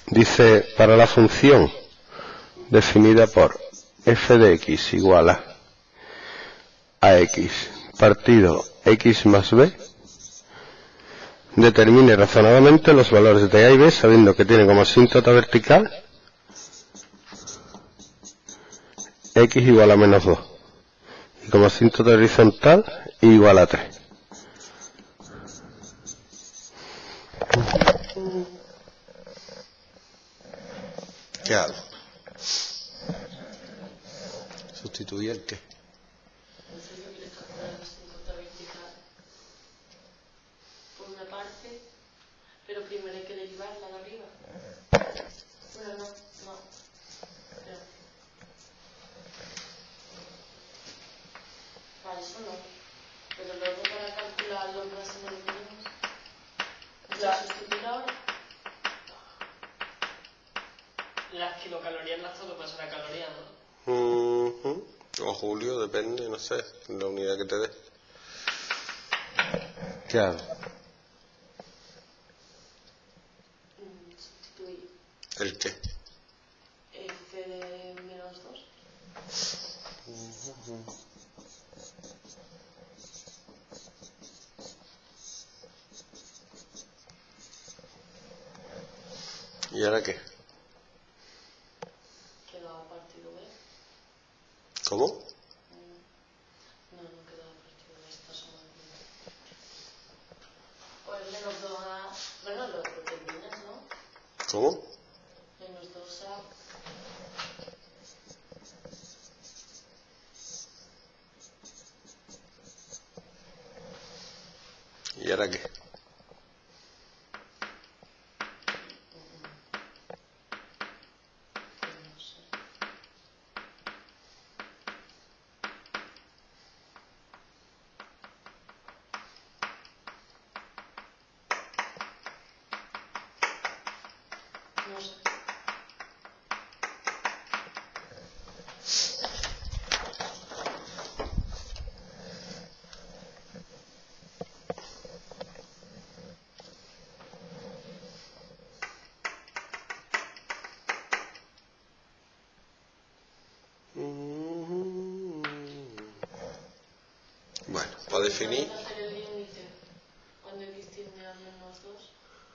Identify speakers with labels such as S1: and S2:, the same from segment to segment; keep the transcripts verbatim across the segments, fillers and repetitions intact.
S1: Dice, para la función definida por f de x igual a ax partido x más b, determine razonadamente los valores de a y b sabiendo que tiene como asíntota vertical x igual a menos dos y como asíntota horizontal y igual a tres. ¿Qué hago? ¿Sustituir el qué?
S2: Por una parte, pero primero hay que derivarla de arriba. Bueno, no, no. no. Para eso no. Pero luego para calcular los máximos de mínimos, ¿la sustituir ahora? Las kilocalorías las tengo que pasar a calorías, ¿no?
S1: Uh-huh. O Julio, depende, no sé, la unidad que te dé. ¿Qué hago?
S2: Mm, sustituir.
S1: ¿El qué?
S2: F de menos dos.
S1: Uh-huh. ¿Y ahora qué?
S2: Queda partido B.
S1: ¿Cómo?
S2: No, no queda partido B, está solamente. Pues menos dos a... Bueno, lo terminas, ¿no?
S1: ¿Cómo?
S2: Menos dos a...
S1: ¿Y ahora qué?
S2: No sé.
S1: Bueno, para definir...
S2: hacer el límite cuando x tiende a menos dos.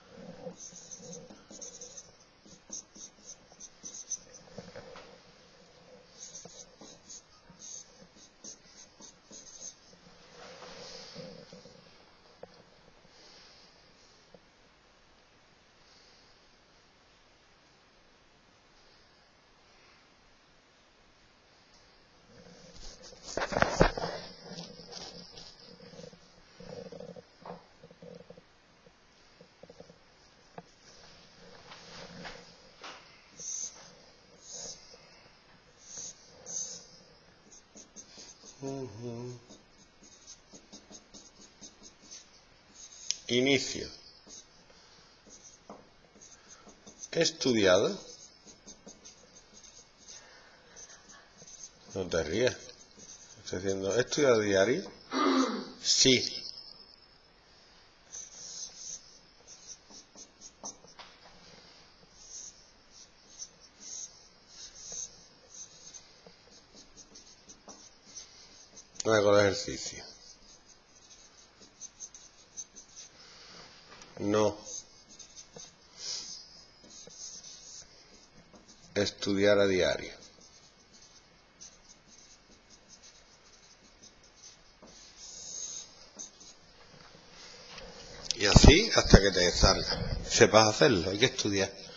S1: Uh-huh. Inicio. He estudiado. No te rías. Estoy diciendo, ¿he estudiado diario? Sí. Hago el ejercicio. No. Estudiar a diario. Y así hasta que te salga. Sepas hacerlo, hay que estudiar.